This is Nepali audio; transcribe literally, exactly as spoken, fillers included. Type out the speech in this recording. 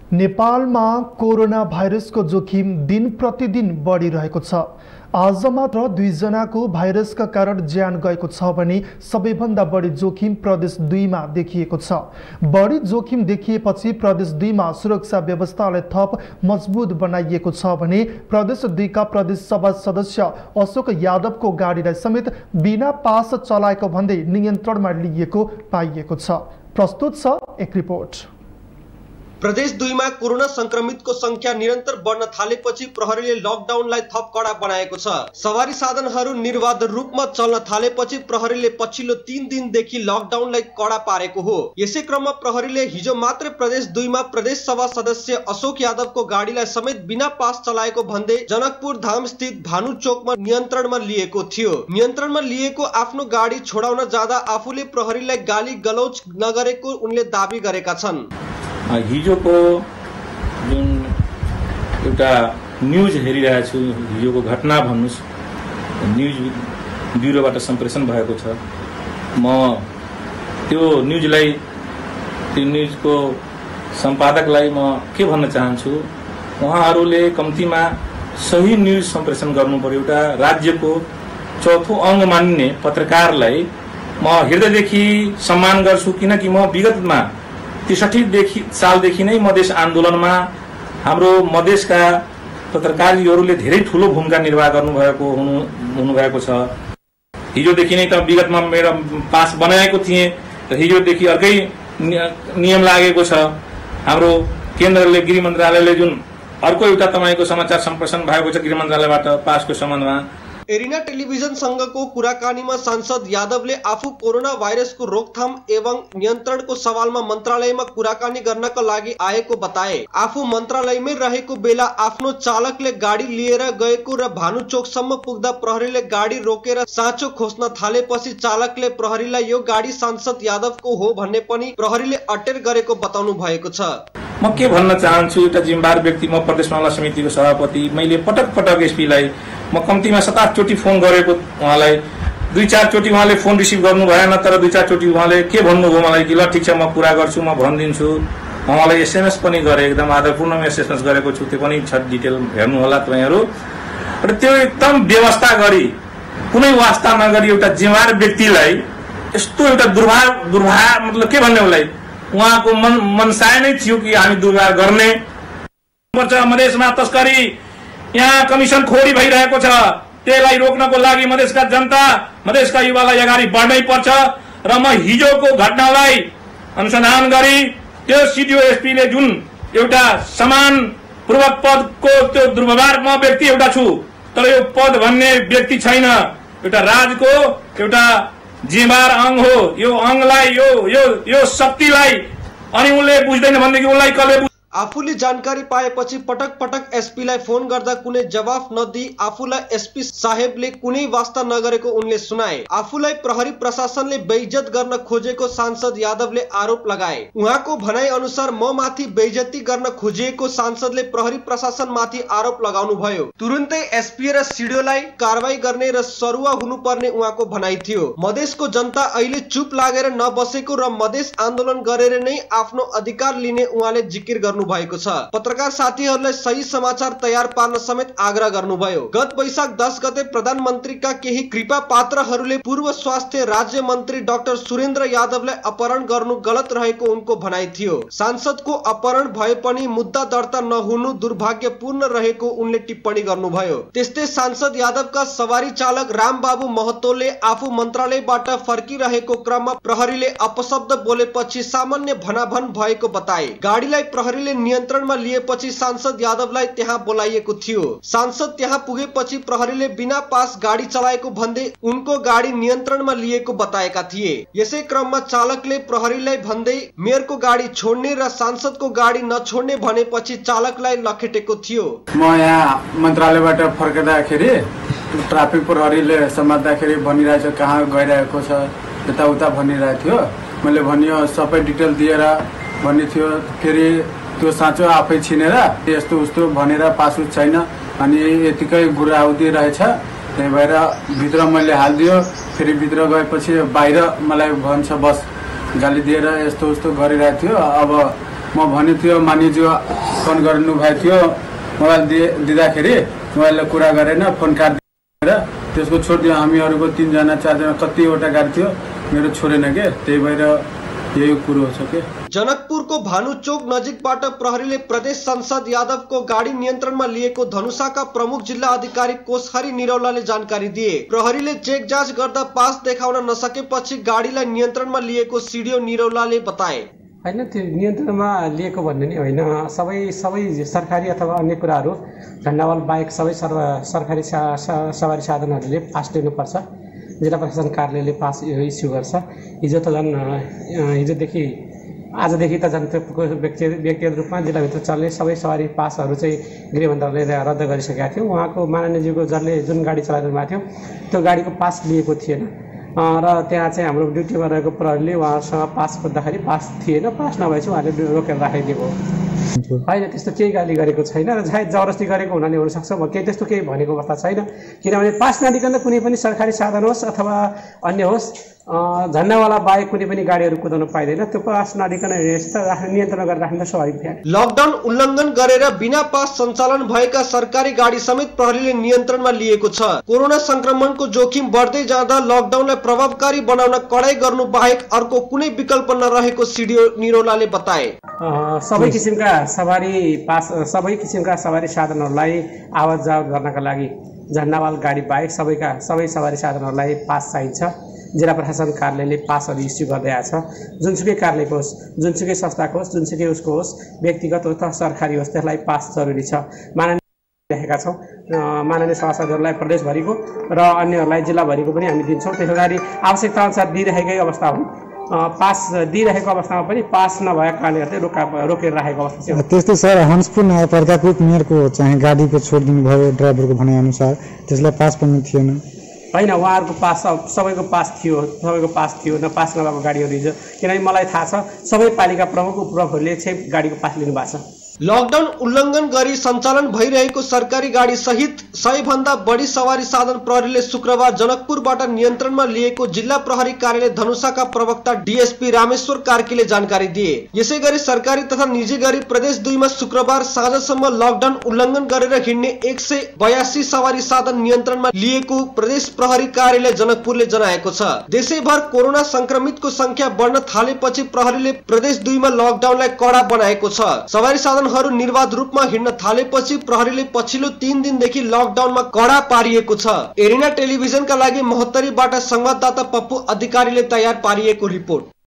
नेपालमा कोरोना भाइरसको जोखिम दिन प्रतिदिन बढिरहेको छ। आज मात्र दुई जनाको भाइरसका कारण ज्यान गएको छ भने सबैभन्दा बढी जोखिम प्रदेश दुईमा देखिएको छ। बढी जोखिम देखिएपछि प्रदेश दुईमा सुरक्षा व्यवस्थालाई थप मजबुत बनाइएको छ भने प्रदेश दुईका प्रदेश सभा सदस्य अशोक यादवको गाडीलाई समेत बिना पास चलाएको भन्दै नियन्त्रणमा लिएको पाइएको छ। प्रस्तुत छ एक रिपोर्ट। प्रदेश दुईमा कोरोना संक्रमितको संख्या निरन्तर बढ्न थालेपछि प्रहरीले लकडाउनलाई थप कडा बनाएको छ। सवारी साधनहरू निर्बाध रूपमा चल्न थालेपछि प्रहरीले पछिल्लो तीन दिनदेखि लकडाउनलाई कडा पारेको हो। यसै क्रममा प्रहरीले हिजो मात्र प्रदेश दुईमा प्रदेश सभा सदस्य अशोक यादवको गाडीलाई समेत बिना पास चलाएको भन्दै जनकपुर धाम स्थित भानु चोकमा नियन्त्रणमा लिएको थियो। नियन्त्रणमा लिएको आफ्नो गाडी छोडाउन जाँदा आफूले प्रहरीलाई गाली गलौज नगरेको उनले दाबी गरेका छन्। हिजोको जुन एउटा न्युज हेरिरहेको छु, हिजोको घटना भन्नुस् न्युज ब्युरोबाट सम्प्रेषण भएको छ। म त्यो न्युजलाई त्यो न्युजको सम्पादकलाई म के भन्न चाहन्छु, उहाँहरूले कम्तीमा सही न्युज सम्प्रेषण गर्नु पर्यो। एउटा राज्यको चौथो अङ्ग मानिने पत्रकारलाई म हृदयदेखि सम्मान गर्छु, किनकि म विगतमा त्रिसठी सालदेखि नै मधेस आन्दोलनमा हाम्रो मधेसका पत्रकारहरूले धेरै ठूलो भूमिका निर्वाह गर्नुभएको हुनु हुनुभएको छ। हिजोदेखि नै त विगतमा मेरो पास बनाएको थिएँ र हिजोदेखि अर्कै नियम लागेको छ। हाम्रो केन्द्रले गृह मन्त्रालयले जुन अर्को एउटा तपाईँको समाचार सम्प्रेषण भएको छ गृह मन्त्रालयबाट पासको सम्बन्धमा। एरिना टेलिभिजन संघको कुराकानीमा सांसद यादवले आफू कोरोना भाइरसको रोकथाम एवं नियन्त्रणको सवालमा मन्त्रालयमा कुराकानी गर्नका लागि आएको बताए। आफू मन्त्रालयमै रहेको बेला आफ्नो चालकले गाडी लिएर गएको र भानु चोकसम्म पुग्दा प्रहरीले गाडी रोकेर साँचो खोज्न थालेपछि चालकले प्रहरीलाई यो गाडी सांसद यादवको हो भन्ने पनि प्रहरीले अटेर गरेको बताउनु भएको छ। म के भन्न चाहन्छु, एउटा जिम्मेवार व्यक्ति, म प्रदेश मामला समितिको सभापति, मैले पटक पटक एसपीलाई म कम्तीमा सात आठ चोटि फोन गरेको, उहाँलाई दुई चार चोटि उहाँले फोन रिसिभ गर्नु भएन, तर दुई चार चोटि उहाँले के भन्नुभयो मलाई कि ल ठिक छ म कुरा गर्छु, म भनिदिन्छु। उहाँलाई एसएमएस पनि गरे, एकदम आधारपूर्ण एसएमएस गरेको छु, त्यो पनि छ, डिटेल हेर्नु होला तपाईँहरू। र त्यो एकदम व्यवस्था गरी कुनै वास्ता नगरी एउटा जिम्मेवार व्यक्तिलाई यस्तो एउटा दुर्भाव दुर्भाव मतलब के भन्ने उसलाई उहाँको मन मनसाय नै थियो कि हामी दुर्व्यवहार गर्ने पर्छ। मधेसमा तस्करी, यहाँ कमिसन खोरी भइरहेको छ, त्यसलाई रोक्नको लागि मधेसका जनता मधेसका युवालाई अगाडि बढ्नै पर्छ। र म हिजोको घटनालाई अनुसन्धान गरी त्यो सिडिओ एसपीले जुन एउटा समान पूर्वक पदको त्यो दुर्व्यवहार, म व्यक्ति एउटा छु तर यो पद भन्ने व्यक्ति छैन, एउटा राजको एउटा जिम्मेवार अङ्ग हो। यो अङ्गलाई यो यो यो शक्तिलाई अनि उनले बुझ्दैन भनेदेखि उनलाई कसले आफूले जानकारी पाएपछि पटक पटक एसपीलाई फोन गर्दा कुनै जवाफ नदिई आफूलाई एसपी साहेबले कुनै वास्ता नगरेको उनले सुनाए। आफूलाई प्रहरी प्रशासनले बेइज्जत गर्न खोजेको सांसद यादवले आरोप लगाए। उहाँको भनाइ अनुसार म माथि बेइज्जती गर्न खोजिएको सांसदले प्रहरी प्रशासन माथि आरोप लगाउनु भयो। तुरुन्तै एसपी र सिडिओलाई कारवाही गर्ने र सरुवा हुनुपर्ने उहाँको भनाइ थियो। मधेसको जनता अहिले चुप लागेर नबसेको र मधेस आन्दोलन गरेर नै आफ्नो अधिकार लिने उहाँले जिकिर गर्नु भएको छ। पत्रकार साथीहरूलाई सही समाचार तयार पार्न समेत आग्रह गर्नुभयो। गत वैशाख दस गते प्रधानमन्त्रीका केही कृपा पात्रहरूले पूर्व स्वास्थ्य राज्य मन्त्री डाक्टर सुरेन्द्र यादवलाई अपहरण गर्नु गलत रहेको उनको भनाइ थियो। सांसदको अपहरण भए पनि मुद्दा दर्ता नहुनु दुर्भाग्यपूर्ण रहेको उनले टिप्पणी गर्नुभयो। त्यस्तै सांसद यादवका सवारी चालक रामबाबु महतोले आफू मन्त्रालयबाट फर्किरहेको क्रममा प्रहरीले अपशब्द बोलेपछि सामान्य भनाभन भएको बताए। गाडीलाई प्रहरीले नियन्त्रणमा लिएपछि सांसद यादवलाई त्यहाँ बोलाइएको थियो। सांसद त्यहाँ पुगेपछि प्रहरीले बिना पास गाडी चलाएको भन्दै उनको गाडी नियन्त्रणमा लिएको बताएका थिए। यसै क्रममा चालकले प्रहरीलाई भन्दै मेयरको गाडी छोड्ने र सांसदको गाडी नछोड्ने भनेपछि चालकलाई लखेटेको थियो। म यहाँ मन्त्रालयबाट फर्कँदाखेरि ट्राफिक प्रहरीले समात्दाखेरि भनिरहेछ कहाँ गइरहेको छ यताउता भनिरहेको थियो। मैले भनियो सबै डिटेल दिएर भन्ने थियो। फेरि त्यो साँचो आफै छिनेर यस्तो उस्तो भनेर पासुस छैन अनि यतिकै गुराउदी रहेछ, त्यही भएर भित्र मैले हालिदियो। फेरि भित्र गएपछि बाहिर मलाई भन्छ बस गाली दिएर यस्तो उस्तो गरिरहेको थियो। अब म भने थियो मानिज्यू फोन गर्नु भएको थियो मोबाइल दिए दिँदाखेरि मोबाइलले कुरा गरेन फोन काटिदिएर त्यसको छोडिदियो। हामीहरूको तीनजना चारजना कतिवटा गाडी थियो मेरो छोडेन के त्यही भएर यही कुरो छ के। जनकपुरको भानु चोक नजिकबाट प्रहरीले प्रदेश सांसद यादवको गाडी नियन्त्रणमा लिएको धनुषाका प्रमुख जिल्ला अधिकारी कोषहरी निरौलाले जानकारी दिए। प्रहरीले चेक जाँच गर्दा पास देखाउन नसकेपछि गाडीलाई नियन्त्रणमा लिएको सिडिओ निरौलाले बताए। हैन त्यो नियन्त्रणमा लिएको भन्ने नि होइन, सबै सबै सरकारी अथवा अन्य कुराहरू झण्डावाल बाहेक सबै सर्व सरकारी सा, सा, सवारी साधनहरूले पास लिनुपर्छ। जिल्ला प्रशासन कार्यालयले पास इस्यु गर्छ। हिजो त झन् हिजोदेखि आजदेखि त झन् त्यो व्यक्ति व्यक्तिगत रूपमा जिल्लाभित्र चल्ने सबै सवारी पासहरू चाहिँ गृह मन्त्रालयले रद्द गरिसकेका थियो। उहाँको माननीयज्यूको जसले जुन गाडी चलाइरहनु भएको थियो त्यो गाडीको पास लिएको थिएन र त्यहाँ चाहिँ हाम्रो ड्युटीमा रहेको प्रहरीले उहाँसँग पास खोज्दाखेरि पास थिएन। पास नभएपछि उहाँले रोकेर राखिदिएको होइन, त्यस्तो केही गाली गरेको छैन र सायद जबरजस्ती गरेको हुनाले हुनसक्छ। म केही त्यस्तो केही भनेको अवस्था छैन, किनभने पास नदिकन कुनै पनि सरकारी साधन होस् अथवा अन्य होस् झण्डावाला बाहेक कुनै पनि गाडीहरू कुदाउन पाइँदैन। त्यो पास नदिकन नियन्त्रण गरेर राख्न त स्वाभाविक थियो। लकडाउन उल्लङ्घन गरेर बिना पास सञ्चालन भएका सरकारी गाडी समेत प्रहरीले नियन्त्रणमा लिएको छ। कोरोना संक्रमणको जोखिम बढ्दै जाँदा लकडाउनलाई प्रभावकारी बनाउन कडाई गर्नु बाहेक अर्को कुनै विकल्प नरहेको सिडिओ निरौलाले बताए। सबै किसिमका सवारी पास सबै किसिमका सवारी साधनहरूलाई आवत जावत गर्नका लागि झण्डावाल गाडी बाहेक सबैका सबै सवारी साधनहरूलाई पास चाहिन्छ। जिल्ला प्रशासन कार्यालयले पासहरू इस्यु गर्दै आएको छ। जुनसुकै कार्यालयको होस्, जुनसुकै संस्थाको होस्, जुनसुकै उसको होस्, व्यक्तिगत होस् अथवा सरकारी होस्, त्यसलाई पास जरुरी छ। माननीय राखेका छौँ माननीय सभासदहरूलाई प्रदेशभरिको र अन्यहरूलाई जिल्लाभरिको पनि हामी दिन्छौँ। त्यसो गरी आवश्यकता अनुसार दिइरहेकै अवस्था हो। पास दिइरहेको अवस्थामा पनि पास नभएको कारणले गर्दै रोका रोकेर राखेको अवस्था छ। त्यस्तै सर हन्सपुर नगरपालिकाको मेयरको चाहिँ गाडीको छोडिदिनु भयो ड्राइभरको भनाइअनुसार, त्यसलाई पास पनि थिएन होइन। उहाँहरूको पास सबैको पास थियो, सबैको पास थियो न पास नभएको गाडीहरू हिजो, किनभने मलाई थाहा छ सबै पालिका प्रमुख उपप्रमुखहरूले चाहिँ गाडीको पास लिनु भएको छ। लकडाउन उल्लङ्घन गरी सञ्चालन भइरहेको सरकारी गाडी सहित सय भन्दा बढी सवारी साधन प्रहरीले शुक्रबार जनकपुरबाट नियन्त्रणमा लिएको जिल्ला प्रहरी कार्यालय धनुषाका प्रवक्ता डीएसपी रामेश्वर कार्कीले जानकारी दिए। यसैगरी सरकारी तथा निजी गरी प्रदेश दुईमा शुक्रबार साँझसम्म लकडाउन उल्लङ्घन गरेर हिँड्ने एक सय बयासी सवारी साधन नियन्त्रणमा लिएको प्रदेश प्रहरी कार्यालय जनकपुरले जनाएको छ। देशैभर कोरोना संक्रमितको संख्या बढ्न थालेपछि प्रहरीले प्रदेश दुईमा लकडाउनलाई कडा बनाएको छ। सवारी साधन निर्वाध रूपमा हिँड्न थालेपछि प्रहरीले पछिल्लो तीन दिनदेखि लकडाउनमा कडा पारिएको छ। एरिना टेलिभिजनका लागि महोत्तरीबाट संवाददाता पप्पू अधिकारीले तयार पारिएको रिपोर्ट।